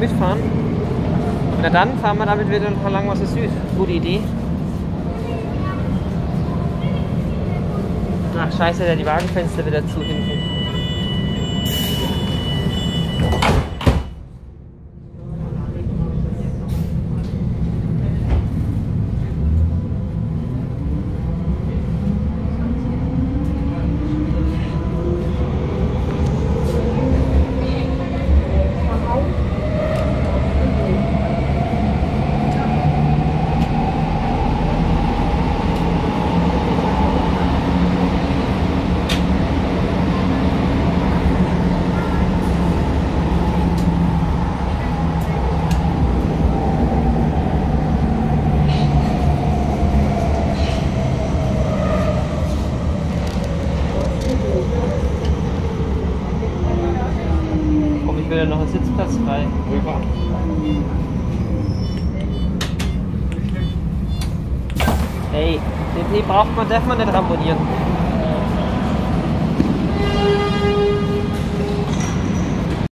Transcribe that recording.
Süd fahren. Na dann fahren wir damit wieder nach Langwasser Süd. Gute Idee. Ach scheiße, der die Wagenfenster wieder zu hinten. Noch ein Sitzplatz frei. Rüber. Hey, den darf man nicht ramponieren.